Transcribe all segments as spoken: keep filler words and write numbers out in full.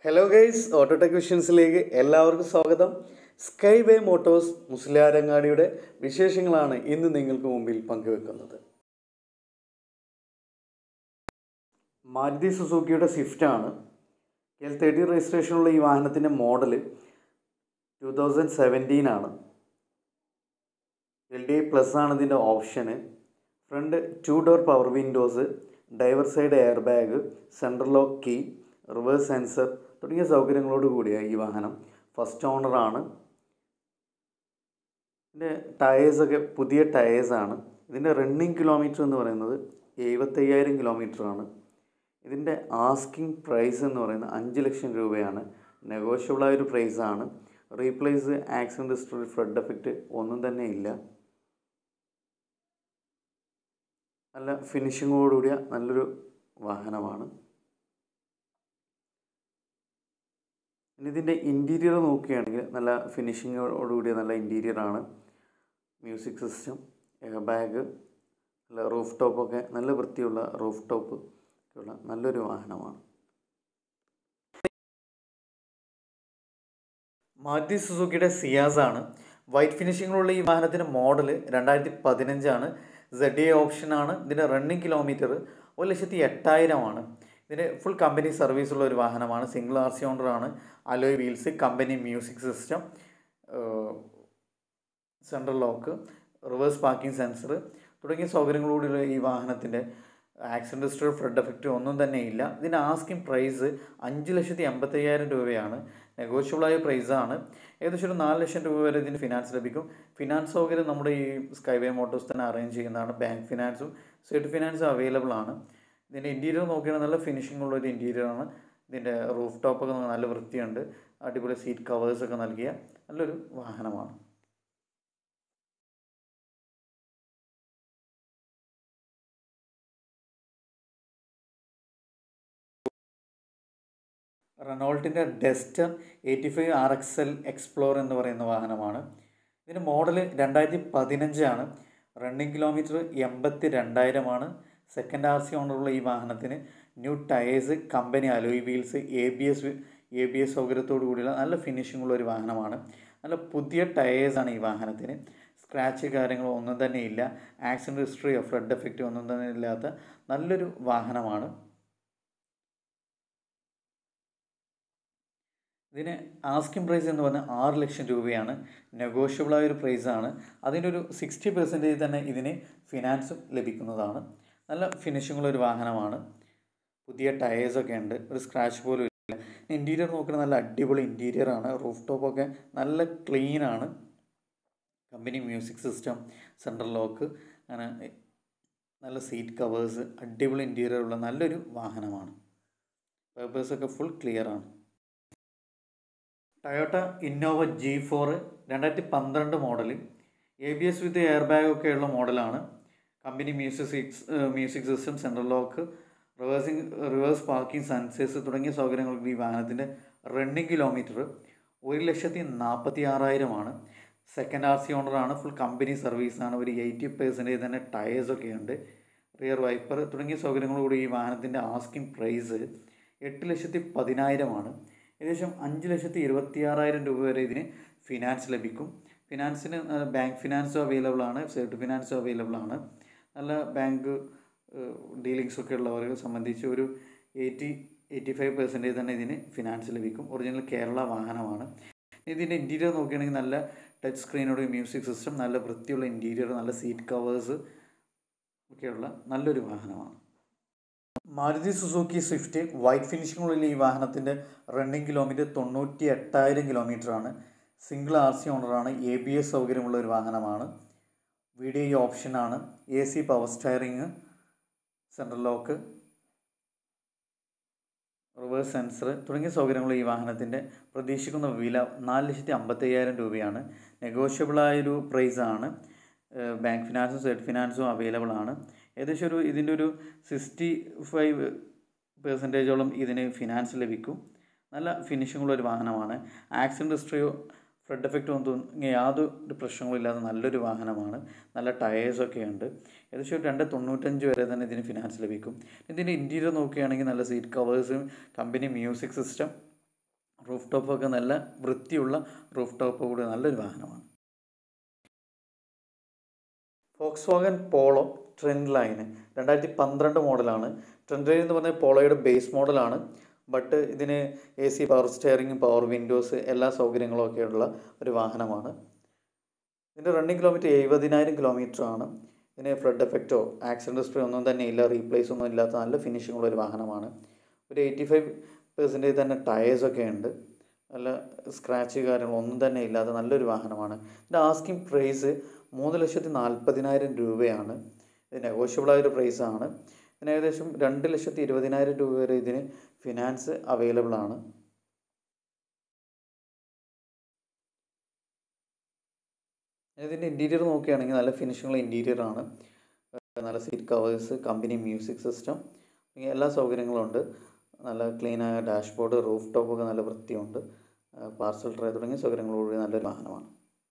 Hello guys, Autotech വിഷൻസിലേക്ക് എല്ലാവർക്കും സ്വാഗതം. Sky വേ Motors മുസ്ലിയാരങ്ങാടിയുടെ വിശേഷങ്ങളാണ് ഇന്ന് നിങ്ങൾക്ക് മുമ്പിൽ പങ്കുവെക്കുന്നത്. മാരുതി സുസുക്കിയുടെ സ്വിഫ്റ്റാണ്. എൽ തേർട്ടി രജിസ്ട്രേഷനുള്ള ഈ വാഹനത്തിൻ്റെ മോഡൽ ടു തൗസൻഡ് സെവൻറ്റീൻ ആണ്. എൽ ഡി ഐ പ്ലസ് ആണ് ഇതിൻ്റെ ഓപ്ഷന്. Front two door power windows, driver side air bag, central lock key, reverse sensor തുടങ്ങിയ സൗകര്യങ്ങളോട് കൂടിയ ഈ വാഹനം ഫസ്റ്റ് ഓണറാണ്. ഇതിൻ്റെ ടയേഴ്സൊക്കെ പുതിയ ടയേഴ്സാണ്. ഇതിൻ്റെ റണ്ണിങ് കിലോമീറ്റർ എന്ന് പറയുന്നത് എഴുപത്തയ്യായിരം കിലോമീറ്ററാണ്. ഇതിൻ്റെ ആസ്കിങ് പ്രൈസ് എന്ന് പറയുന്നത് അഞ്ച് ലക്ഷം രൂപയാണ്. നെഗോഷ്യബിളായൊരു പ്രൈസാണ്. Replace, accident history, flood effect ഒന്നും തന്നെ ഇല്ല. നല്ല ഫിനിഷിങ്ങോടുകൂടിയ നല്ലൊരു വാഹനമാണ്. ഇനി ഇതിൻ്റെ ഇൻറ്റീരിയർ നോക്കുകയാണെങ്കിൽ നല്ല ഫിനിഷിങ്ങോടുകൂടിയ നല്ല ഇൻറ്റീരിയറാണ്. മ്യൂസിക് സിസ്റ്റം, എയർ ബാഗ്, നല്ല റൂഫ് ടോപ്പൊക്കെ നല്ല വൃത്തിയുള്ള റൂഫ് ടോപ്പ് ഉള്ള നല്ലൊരു വാഹനമാണ്. മാരുതി സുസുക്കിയുടെ സിയാസ് ആണ്. വൈറ്റ് ഫിനിഷിങ്ങിലുള്ള ഈ വാഹനത്തിൻ്റെ മോഡൽ രണ്ടായിരത്തി പതിനഞ്ചാണ്. സെഡ് എ ഓപ്ഷനാണ്. ഇതിൻ്റെ റണ്ണിങ് കിലോമീറ്റർ ഒരു ലക്ഷത്തി എട്ടായിരമാണ്. ഇതിന് ഫുൾ കമ്പനി സർവീസുള്ള ഒരു വാഹനമാണ്. സിംഗിൾ ആർ സി ഓണറാണ്. Alloy wheels, company music system, central lock, reverse parking sensor തുടങ്ങിയ സൗകര്യങ്ങളോടുള്ള ഈ വാഹനത്തിൻ്റെ ആക്സിഡൻറ്റ് ഹിസ്റ്ററി, ഫ്ലഡ് എഫക്റ്റ് ഒന്നും തന്നെ ഇല്ല. ഇതിൻ്റെ ആസ്കിങ് പ്രൈസ് അഞ്ച് ലക്ഷത്തി എൺപത്തയ്യായിരം രൂപയാണ്. നെഗോഷ്യബിളായ പ്രൈസാണ്. ഏകദേശം ഒരു നാല് ലക്ഷം രൂപ വരെ ഇതിന് ഫിനാൻസ് ലഭിക്കും. ഫിനാൻസ് സൗകര്യം നമ്മുടെ ഈ സ്കൈവേ മോട്ടോഴ്സ് തന്നെ അറേഞ്ച് ചെയ്യുന്നതാണ്. ബാങ്ക് ഫിനാൻസും സെഡ് ഫിനാൻസും അവൈലബിൾ ആണ്. ഇതിൻ്റെ ഇൻറ്റീരിയർ നോക്കുകയാണെങ്കിൽ നല്ല ഫിനിഷിംഗ് ഉള്ളൊരു ഇൻറ്റീരിയറാണ്. ഇതിൻ്റെ റൂഫ് ടോപ്പൊക്കെ നല്ല വൃത്തിയുണ്ട്. അടിപൊളി സീറ്റ് കവേഴ്സൊക്കെ നൽകിയ നല്ലൊരു വാഹനമാണ്. റെനോൾട്ടിൻ്റെ Duster eighty five R X L explore എന്ന് പറയുന്ന വാഹനമാണ്. ഇതിൻ്റെ മോഡൽ രണ്ടായിരത്തി പതിനഞ്ചാണ്. റണ്ണിങ് കിലോമീറ്റർ എൺപത്തി രണ്ടായിരമാണ്. സെക്കൻഡ് ആർ സി ഓണറുള്ള ഈ വാഹനത്തിന് new tyres, company alloy wheels, A B S A B S സൗകര്യത്തോടു കൂടിയുള്ള നല്ല ഫിനിഷിംഗ് ഉള്ള ഒരു വാഹനമാണ്. നല്ല പുതിയ ടയേഴ്സാണ് ഈ വാഹനത്തിന്. സ്ക്രാച്ച് കാര്യങ്ങളോ ഒന്നും തന്നെ ഇല്ല. ആക്സിഡൻറ്റ് ഹിസ്റ്ററിയോ ഫ്ലഡ് എഫക്റ്റോ ഒന്നും തന്നെ ഇല്ലാത്ത നല്ലൊരു വാഹനമാണ്. ഇതിന് ആസ്കിങ് പ്രൈസ് എന്ന് പറഞ്ഞാൽ ആറ് ലക്ഷം രൂപയാണ്. നെഗോഷ്യബിളായൊരു പ്രൈസാണ്. അതിൻ്റെ ഒരു സിക്സ്റ്റി പെർസെൻറ്റേജ് തന്നെ ഇതിന് ഫിനാൻസും ലഭിക്കുന്നതാണ്. നല്ല ഫിനിഷിങ്ങുള്ളൊരു വാഹനമാണ്. പുതിയ ടയേഴ്സൊക്കെ ഉണ്ട്. ഒരു സ്ക്രാച്ച് പോലും ഇല്ല. ഇൻറ്റീരിയർ നോക്കുന്നത് നല്ല അടിപൊളി ഇൻറ്റീരിയറാണ്. റൂഫ് ടോപ്പൊക്കെ നല്ല ക്ലീനാണ്. Company music system, central lock, അങ്ങനെ നല്ല സീറ്റ് കവേഴ്സ്, അടിപൊളി ഇൻറ്റീരിയറുള്ള നല്ലൊരു വാഹനമാണ്. പേപ്പേഴ്സൊക്കെ ഫുൾ ക്ലിയറാണ്. ടൊയോട്ട ഇന്നോവ ജി ഫോർ രണ്ടായിരത്തി പന്ത്രണ്ട് model. A B S with air ബാഗൊക്കെ ഉള്ള മോഡലാണ്. Company music music system, central lock, reversing reverse parking sensors തുടങ്ങിയ സൗകര്യങ്ങൾക്ക് ഈ വാഹനത്തിൻ്റെ റണ്ണിങ് കിലോമീറ്റർ ഒരു ലക്ഷത്തി നാൽപ്പത്തി ആറായിരമാണ്. സെക്കൻഡ് ആർ സി ഓണറാണ്. ഫുൾ കമ്പനി സർവീസാണ്. ഒരു എയ്റ്റി പെർസെൻറ്റേജ് തന്നെ ടയേഴ്സൊക്കെ ഉണ്ട്. റിയർ വൈപ്പർ തുടങ്ങിയ സൗകര്യങ്ങളോടുകൂടി ഈ വാഹനത്തിൻ്റെ ആസ്കിങ് പ്രൈസ് എട്ട് ലക്ഷത്തി പതിനായിരമാണ്. ഏകദേശം അഞ്ച് ലക്ഷത്തി ഇരുപത്തി ആറായിരം രൂപ വരെ ഇതിന് ഫിനാൻസ് ലഭിക്കും. ഫിനാൻസിന് ബാങ്ക് ഫിനാൻസും അവൈലബിൾ ആണ്. സെഡ് ഫിനാൻസും അവൈലബിൾ ആണ്. നല്ല ബാങ്ക് ഡീലിങ്സൊക്കെ ഉള്ളവരെ സംബന്ധിച്ച് ഒരു എയ്റ്റി എയ്റ്റി ഫൈവ് പെർസെൻറ്റേജ് തന്നെ ഇതിന് ഫിനാൻസ് ലഭിക്കും. ഒറിജിനൽ കേരള വാഹനമാണ്. ഇതിൻ്റെ ഇൻറ്റീരിയർ നോക്കുകയാണെങ്കിൽ നല്ല ടച്ച് സ്ക്രീനോട് മ്യൂസിക് സിസ്റ്റം, നല്ല വൃത്തിയുള്ള ഇൻറ്റീരിയർ, നല്ല സീറ്റ് കവേഴ്സ് ഒക്കെയുള്ള നല്ലൊരു വാഹനമാണ്. മാരുതി സുസുക്കി സ്വിഫ്റ്റ് വൈറ്റ് ഫിനിഷിങ്ങുള്ള ഈ വാഹനത്തിൻ്റെ റണ്ണിങ് കിലോമീറ്റർ തൊണ്ണൂറ്റി എട്ടായിരം കിലോമീറ്ററാണ്. സിംഗിൾ ആർ സി ഓണറാണ്. എ ബി എസ് സൗകര്യമുള്ള ഒരു വാഹനമാണ്. വി ഡി ഐ ഓപ്ഷനാണ്. A C, power steering, central lock, reverse sensor തുടങ്ങിയ സൗകര്യങ്ങൾ ഈ വാഹനത്തിൻ്റെ പ്രതീക്ഷിക്കുന്ന വില നാല് ലക്ഷത്തി അമ്പത്തയ്യായിരം രൂപയാണ്. നെഗോഷ്യബിളായൊരു പ്രൈസാണ്. ബാങ്ക് ഫിനാൻസും സെഡ് ഫിനാൻസും അവൈലബിൾ ആണ്. ഏകദേശം ഒരു ഇതിൻ്റെ ഒരു സിക്സ്റ്റി ഫൈവ് പെർസെൻറ്റേജോളം ഇതിന് ഫിനാൻസ് ലഭിക്കും. നല്ല ഫിനിഷിങ്ങുള്ളൊരു വാഹനമാണ്. ആക്സിഡൻറ്റ് ഹിസ്റ്ററിയോ ഫ്ലഡ് എഫക്റ്റ് ഒന്നും തോന്നുന്ന യാതൊരു പ്രശ്നങ്ങളും ഇല്ലാതെ നല്ലൊരു വാഹനമാണ്. നല്ല ടയേഴ്സൊക്കെ ഉണ്ട്. ഏകദേശം രണ്ട് തൊണ്ണൂറ്റഞ്ച് വരെ തന്നെ ഇതിന് ഫിനാൻസ് ലഭിക്കും. ഇതിൻ്റെ ഇൻറ്റീരിയർ നോക്കുകയാണെങ്കിൽ നല്ല സീറ്റ് കവേഴ്സും, കമ്പനി മ്യൂസിക് സിസ്റ്റം, റൂഫ് ടോപ്പൊക്കെ നല്ല വൃത്തിയുള്ള റൂഫ് ടോപ്പ് കൂടി നല്ലൊരു വാഹനമാണ്. ഫോക്സ്വാഗൻ പോളോ ട്രെൻഡ് ലൈന് രണ്ടായിരത്തി പന്ത്രണ്ട് മോഡലാണ്. ട്രെൻഡ് ലൈൻ എന്ന് പറഞ്ഞാൽ പോളോയുടെ ബേസ് മോഡലാണ്. ബട്ട് ഇതിന് A C, power steering, power windows എല്ലാ സൗകര്യങ്ങളും ഒക്കെയുള്ള ഒരു വാഹനമാണ്. ഇതിൻ്റെ റണ്ണിങ് കിലോമീറ്റർ എഴുപതിനായിരം കിലോമീറ്റർ ആണ്. ഇതിന് ഫ്ലഡ് എഫക്റ്റോ ആക്സിഡൻറ്റ് ഹിസ്റ്ററി ഒന്നും തന്നെ ഇല്ല, റീപ്ലേസ് ഒന്നും ഇല്ലാത്ത നല്ല ഫിനിഷിംഗ് ഉള്ള ഒരു വാഹനമാണ്. ഒരു എയ്റ്റി ഫൈവ് പെർസെൻറ്റേജ് തന്നെ ടയേഴ്സൊക്കെ ഉണ്ട്, നല്ല സ്ക്രാച്ച് കാര്യങ്ങളൊന്നും തന്നെ ഇല്ലാത്ത നല്ലൊരു വാഹനമാണ്. ഇതിൻ്റെ ആസ്കിംഗ് പ്രൈസ് മൂന്ന് ലക്ഷത്തി നാൽപ്പതിനായിരം രൂപയാണ്. ഇത് നെഗോഷ്യബിളായൊരു പ്രൈസാണ്. ഇതിന് ഏകദേശം രണ്ട് ലക്ഷത്തി ഇരുപതിനായിരം രൂപ വരെ ഇതിന് ഫിനാൻസ് അവൈലബിൾ ആണ്. ഇതിൻ്റെ ഇൻറ്റീരിയർ നോക്കുകയാണെങ്കിൽ നല്ല ഫിനിഷിങ്ങുള്ള ഇൻറ്റീരിയർ ആണ്. നല്ല seat covers, company music system, ഇങ്ങനെ എല്ലാ സൗകര്യങ്ങളും ഉണ്ട്. നല്ല ക്ലീനായ ഡാഷ്ബോർഡ്, റൂഫ് ടോപ്പൊക്കെ നല്ല വൃത്തിയുണ്ട്, പാർസൽ ട്രേ തുടങ്ങിയ സൗകര്യങ്ങളോടുകൂടി നല്ലൊരു വാഹനമാണ്.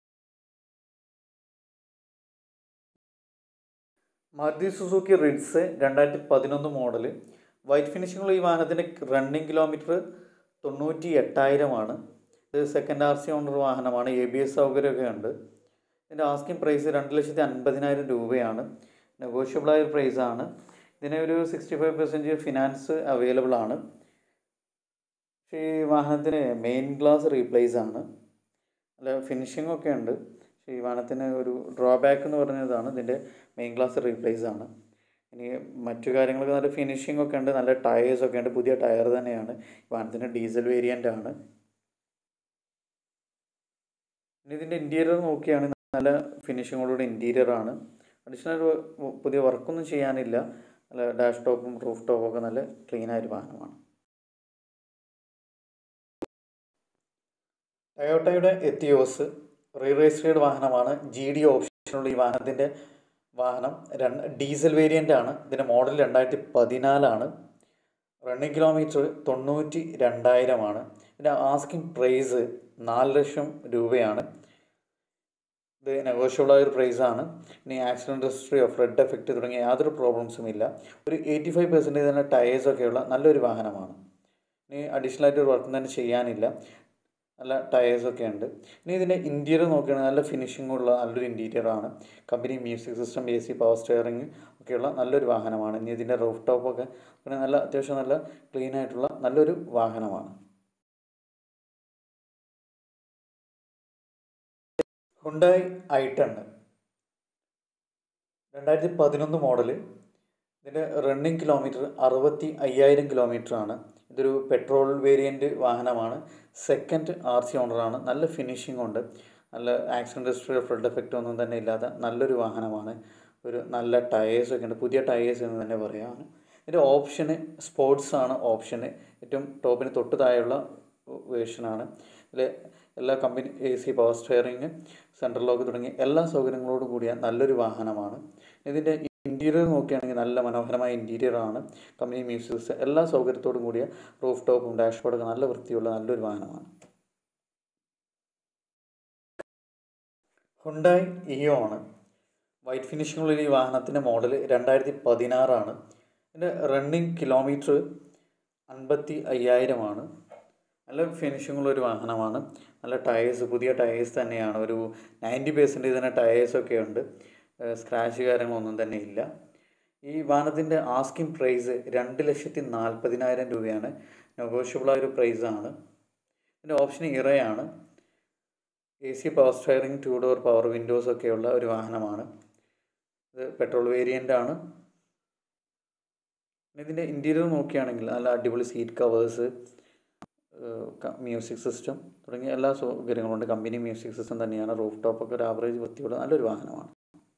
മാരുതി സുസുക്കി റിഡ്സ് രണ്ടായിരത്തി പതിനൊന്ന് മോഡൽ വൈറ്റ് ഫിനിഷിങ്ങുള്ള ഈ വാഹനത്തിൻ്റെ റണ്ണിങ് കിലോമീറ്റർ തൊണ്ണൂറ്റി എട്ടായിരമാണ്. ഇത് സെക്കൻഡ് ആർ സി ഓണർ വാഹനമാണ്. എ ബി എസ് സൗകര്യമൊക്കെ ഉണ്ട്. ഇതിൻ്റെ ആസ്കിംഗ് പ്രൈസ് രണ്ട് ലക്ഷത്തി അൻപതിനായിരം രൂപയാണ്. നെഗോഷ്യബിളായ ഒരു പ്രൈസാണ്. ഇതിന് ഒരു sixty five percentage finance available ആണ്. പക്ഷേ ഈ വാഹനത്തിന് മെയിൻ ഗ്ലാസ് റീപ്ലേസ് ആണ്. നല്ല ഫിനിഷിംഗ് ഒക്കെ ഉണ്ട്. പക്ഷേ ഈ വാഹനത്തിന് ഒരു ഡ്രോബാക്ക് എന്ന് പറഞ്ഞതാണ് ഇതിൻ്റെ മെയിൻ ഗ്ലാസ് റീപ്ലേസ് ആണ്. ഇനി മറ്റു കാര്യങ്ങളൊക്കെ നല്ല ഫിനിഷിംഗ് ഒക്കെ ഉണ്ട്, നല്ല ടയേഴ്സൊക്കെ ഉണ്ട്, പുതിയ ടയർ തന്നെയാണ്. ഈ വാഹനത്തിൻ്റെ ഡീസൽ വേരിയൻ്റ് ആണ്. ഇനി ഇതിൻ്റെ ഇൻറ്റീരിയർ നോക്കിയാണെങ്കിൽ നല്ല ഫിനിഷിങ്ങോടുകൂടി ഇൻറ്റീരിയർ ആണ്. അഡീഷണൽ പുതിയ വർക്കൊന്നും ചെയ്യാനില്ല. നല്ല ഡാഷ് ടോപ്പും റൂഫ് ടോപ്പും ഒക്കെ നല്ല ക്ലീനായൊരു വാഹനമാണ്. ടൊയോട്ടയുടെ എത്തിയോസ് റീ രജിസ്റ്റേർഡ് വാഹനമാണ്. ജി ഡി ഓപ്ഷനുള്ള ഈ വാഹനത്തിൻ്റെ വാഹനം രണ്ട് ഡീസൽ വേരിയൻ്റ് ആണ്. ഇതിൻ്റെ മോഡൽ രണ്ടായിരത്തി പതിനാലാണ്. റണ്ണിങ് കിലോമീറ്റർ തൊണ്ണൂറ്റി രണ്ടായിരമാണ്. ഇതിൻ്റെ ആസ്കിംഗ് പ്രൈസ് നാല് ലക്ഷം രൂപയാണ്. ഇത് നെഗോഷ്യബിളായ ഒരു പ്രൈസാണ്. ഇനി ആക്സിഡൻറ്റ് ഹിസ്റ്ററിയോ ഫ്ലഡ് എഫക്റ്റ് തുടങ്ങിയ യാതൊരു പ്രോബ്ലംസും ഇല്ല. ഒരു എയ്റ്റി ഫൈവ് പെർസെൻറ്റേജ് തന്നെ ടയേഴ്സൊക്കെയുള്ള നല്ലൊരു വാഹനമാണ്. ഇനി അഡീഷണലായിട്ട് ഒരു വർക്കും തന്നെ ചെയ്യാനില്ല, നല്ല ടയേഴ്സൊക്കെ ഉണ്ട്. ഇനി ഇതിൻ്റെ ഇൻറ്റീരിയർ നോക്കുകയാണെങ്കിൽ നല്ല ഫിനിഷിങ്ങുള്ള നല്ലൊരു ഇൻറ്റീരിയറാണ്. Company music system, A C, power steering ഒക്കെയുള്ള നല്ലൊരു വാഹനമാണ്. ഇനി ഇതിൻ്റെ റൂഫ് ടോപ്പൊക്കെ പിന്നെ നല്ല അത്യാവശ്യം നല്ല ക്ലീൻ ആയിട്ടുള്ള നല്ലൊരു വാഹനമാണ്. ഹുണ്ടായി ഐ ടെൻ രണ്ടായിരത്തി പതിനൊന്ന് മോഡൽ. ഇതിൻ്റെ റണ്ണിങ് കിലോമീറ്റർ അറുപത്തി അയ്യായിരം കിലോമീറ്റർ ആണ്. ഇതൊരു പെട്രോൾ വേരിയൻ്റ് വാഹനമാണ്. സെക്കൻഡ് ആർ സി ഓണറാണ്. നല്ല ഫിനിഷിംഗ് ഉണ്ട്, നല്ല ആക്സിഡൻറ്റ് ഹിസ്റ്ററി, ഫ്ലഡ് എഫക്റ്റ് ഒന്നും തന്നെ ഇല്ലാത്ത നല്ലൊരു വാഹനമാണ്. ഒരു നല്ല ടയേഴ്സൊക്കെ ഉണ്ട്, പുതിയ ടയേഴ്സ് എന്ന് തന്നെ പറയാം. ഇതിൻ്റെ ഓപ്ഷന് സ്പോർട്സ് ആണ്. ഓപ്ഷന് ഏറ്റവും ടോപ്പിന് തൊട്ട് താഴെയുള്ള വേർഷനാണ്. ഇതിൽ എല്ലാ company A C, power steering, central lock തുടങ്ങിയ എല്ലാ സൗകര്യങ്ങളോടും കൂടിയ നല്ലൊരു വാഹനമാണ്. ഇതിൻ്റെ ഇൻറ്റീരിയർ നോക്കുകയാണെങ്കിൽ നല്ല മനോഹരമായ ഇൻറ്റീരിയറാണ്. കമ്പനി മ്യൂസിക്സ് എല്ലാ സൗകര്യത്തോടും കൂടിയ റൂഫ് ടോപ്പും ഡാഷ്ബോർഡൊക്കെ നല്ല വൃത്തിയുള്ള നല്ലൊരു വാഹനമാണ്. ഹുണ്ടായി ഇയോൺ വൈറ്റ് ഫിനിഷിങ്ങുള്ള ഈ വാഹനത്തിൻ്റെ മോഡൽ രണ്ടായിരത്തി പതിനാറാണ്. ഇതിൻ്റെ റണ്ണിങ് കിലോമീറ്റർ അൻപത്തി അയ്യായിരമാണ്. നല്ല ഫിനിഷിങ്ങുള്ളൊരു വാഹനമാണ്. നല്ല ടയേഴ്സ്, പുതിയ ടയേഴ്സ് തന്നെയാണ്. ഒരു നയൻറ്റി പെർസെൻറ്റേജ് തന്നെ ടയേഴ്സൊക്കെ ഉണ്ട്, സ്ക്രാച്ച് കാര്യങ്ങളൊന്നും തന്നെ ഇല്ല. ഈ വാഹനത്തിൻ്റെ ആസ്കിംഗ് പ്രൈസ് രണ്ട് ലക്ഷത്തി നാൽപ്പതിനായിരം രൂപയാണ്. നെഗോഷ്യബിളായൊരു പ്രൈസാണ്. ഇതിൻ്റെ ഓപ്ഷൻ ഇറയാണ്. A C, power steering, two door power windows ഒക്കെയുള്ള ഒരു വാഹനമാണ്. ഇത് പെട്രോൾ വേരിയൻ്റ് ആണ്. ഇതിൻ്റെ ഇൻറ്റീരിയർ നോക്കുകയാണെങ്കിൽ നല്ല അടിപൊളി സീറ്റ് കവേഴ്സ്, മ്യൂസിക് സിസ്റ്റം തുടങ്ങിയ എല്ലാ സൗകര്യങ്ങളുണ്ട്. കമ്പനി മ്യൂസിക് സിസ്റ്റം തന്നെയാണ്. റൂഫ് ടോപ്പൊക്കെ ഒരു ആവറേജ് വൃത്തിയുള്ള നല്ലൊരു വാഹനമാണ്.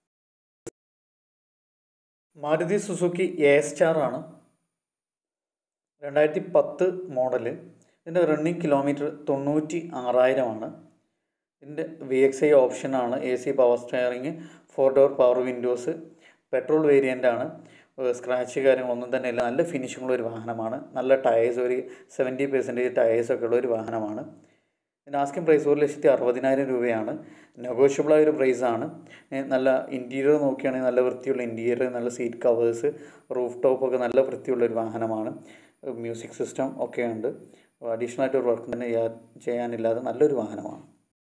മാരുതി സുസുക്കി എ സ്റ്റാർ ആണ്. രണ്ടായിരത്തി പത്ത് മോഡല്. ഇതിൻ്റെ റണ്ണിങ് കിലോമീറ്റർ തൊണ്ണൂറ്റി ആറായിരമാണ്. ഇതിൻ്റെ വി എക്സ് ഐ ഓപ്ഷനാണ്. A C, power steering, four door power windows, petrol വേരിയൻ്റാണ്. സ്ക്രാച്ച് കാര്യങ്ങളൊന്നും തന്നെ ഇല്ല. നല്ല ഫിനിഷിങ്ങുള്ള ഒരു വാഹനമാണ്. നല്ല ടയേഴ്സ്, ഒരു സെവൻറ്റി പെർസെൻറ്റേജ് ടയേഴ്സൊക്കെ ഉള്ള ഒരു വാഹനമാണ്. ഇതിൻ്റെ ആസ്കിംഗ് പ്രൈസ് ഒരു ലക്ഷത്തി അറുപതിനായിരം രൂപയാണ്. നെഗോഷ്യബിളായ ഒരു പ്രൈസാണ്. നല്ല ഇൻറ്റീരിയർ നോക്കുകയാണെങ്കിൽ നല്ല വൃത്തിയുള്ള ഇൻറ്റീരിയർ, നല്ല സീറ്റ് കവേഴ്സ്, റൂഫ് ടോപ്പൊക്കെ നല്ല വൃത്തിയുള്ളൊരു വാഹനമാണ്. മ്യൂസിക് സിസ്റ്റം ഒക്കെ ഉണ്ട്. അഡീഷണൽ ആയിട്ട് ഒരു വർക്ക് തന്നെ ചെയ്യാനില്ലാതെ നല്ലൊരു വാഹനമാണ്.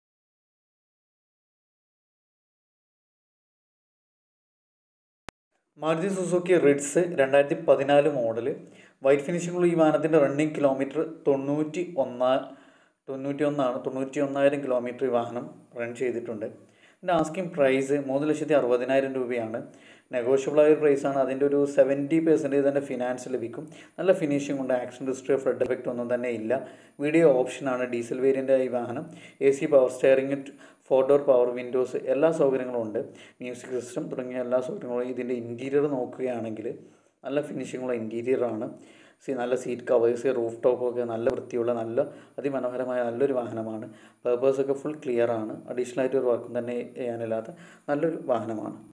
മാരുതി സുസുക്കി റിഡ്സ് രണ്ടായിരത്തി പതിനാല് മോഡൽ വൈറ്റ് ഫിനിഷിങ്ങുള്ള ഈ വാഹനത്തിൻ്റെ റണ്ണിങ് കിലോമീറ്റർ തൊണ്ണൂറ്റി ഒന്നാ തൊണ്ണൂറ്റി ഒന്നാണ് തൊണ്ണൂറ്റി ഒന്നായിരം കിലോമീറ്റർ ഈ വാഹനം റൺ ചെയ്തിട്ടുണ്ട്. ഇതിൻ്റെ ആസ്കിങ് പ്രൈസ് മൂന്ന് ലക്ഷത്തി അറുപതിനായിരം രൂപയാണ്. നെഗോഷ്യബിൾ ആയ പ്രൈസാണ്. അതിൻ്റെ ഒരു സെവൻറ്റി പെർസെൻറ്റേജ് തന്നെ ഫിനാൻസ് ലഭിക്കും. നല്ല ഫിനിഷിംഗ് ഉണ്ട്. ആക്സിഡൻറ്റ് ഹിസ്റ്ററി, ഫ്ലഡ് എഫക്റ്റ് ഒന്നും തന്നെ ഇല്ല. വീഡിയോ ഓപ്ഷനാണ്. ഡീസൽ വേരിയൻ്റ് ഈ വാഹനം. A C power steering, four door power windows എല്ലാ സൗകര്യങ്ങളും ഉണ്ട്. മ്യൂസിക് സിസ്റ്റം തുടങ്ങിയ എല്ലാ സൗകര്യങ്ങളും. ഇതിൻ്റെ ഇൻറ്റീരിയർ നോക്കുകയാണെങ്കിൽ നല്ല ഫിനിഷിങ്ങുള്ള ഇൻറ്റീരിയറാണ്. സി നല്ല സീറ്റ് കവേഴ്സ്, റൂഫ് ടോപ്പൊക്കെ നല്ല വൃത്തിയുള്ള നല്ല അതിമനോഹരമായ നല്ലൊരു വാഹനമാണ്. പേപ്പേഴ്സൊക്കെ ഫുൾ ക്ലിയർ ആണ്. അഡീഷണൽ ആയിട്ട് ഒരു വർക്കും തന്നെ ചെയ്യാനില്ലാത്ത നല്ലൊരു വാഹനമാണ്.